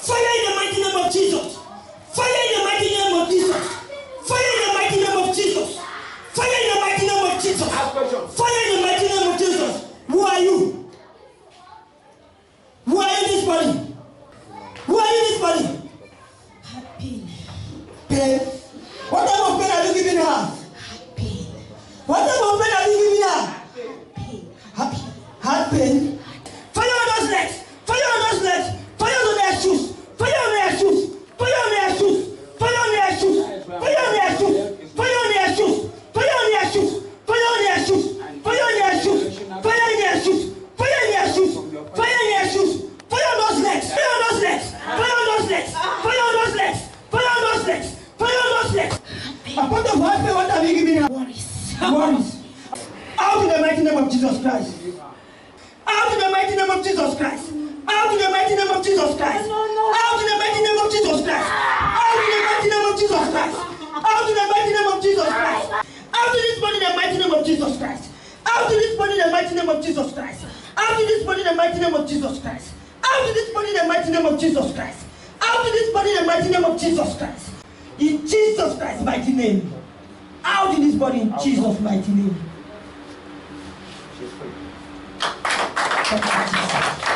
Fire in the mighty name of Jesus. Fire in the mighty name of Jesus. Fire in the mighty name of Jesus. Fire in the mighty name of Jesus. Fire in the mighty name of Jesus. Who are you? Who are you in this body? Who are you in this body? Pain. Pain. What type of pain are you giving her? Pain. What type of pain are you giving her? Pain. Heart pain. Fire on those legs. Fire on those legs. Fire on their shoes. Fire on their shoes. Fire on their shoes. Fire on their shoes. Fire on their shoes. Fire on their shoes. Fire on their shoes. Fire on their shoes. Fire on their shoes. Fire on their shoes. Fire on their shoes. Fire on their shoes. Fire on those legs. Fire on those legs. Fire on those legs. Fire on those legs. Fire on those legs. Fire on those legs. Upon the heart pain, what have you given her? Worries. Out in the mighty name of Jesus Christ. Out in the mighty name of Jesus Christ. Out in the mighty name of Jesus Christ. Out in the mighty name of Jesus Christ. Out in the mighty name of Jesus Christ. Out in the mighty name of Jesus Christ. Out in this body in the mighty name of Jesus Christ. Out in this body in the mighty name of Jesus Christ. Out in this body in the mighty name of Jesus Christ. Out in this body in the mighty name of Jesus Christ. Out in this body in the mighty name of Jesus Christ. In Jesus Christ's mighty name. Out in this body in Jesus' mighty name.